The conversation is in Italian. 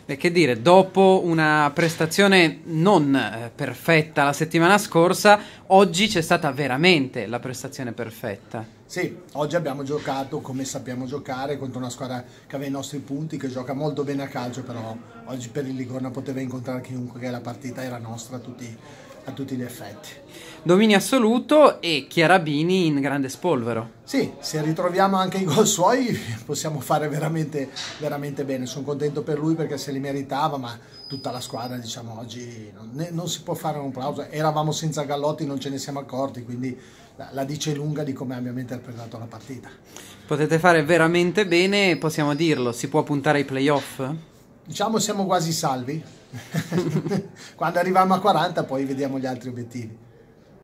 E che dire, dopo una prestazione non perfetta la settimana scorsa, oggi c'è stata veramente la prestazione perfetta. Sì, oggi abbiamo giocato come sappiamo giocare contro una squadra che aveva i nostri punti, che gioca molto bene a calcio, però oggi per il Livorno poteva incontrare chiunque, che la partita era nostra a tutti gli effetti. Dominio assoluto e Chiarabini in grande spolvero. Sì, se ritroviamo anche i gol suoi possiamo fare veramente, veramente bene. Sono contento per lui perché se li meritava, ma tutta la squadra, diciamo, oggi non si può fare un applauso. Eravamo senza Gallotti, non ce ne siamo accorti, quindi la dice lunga di come abbiamo interpretato la partita. Potete fare veramente bene, possiamo dirlo, si può puntare ai playoff? Diciamo siamo quasi salvi. Quando arriviamo a 40 poi vediamo gli altri obiettivi.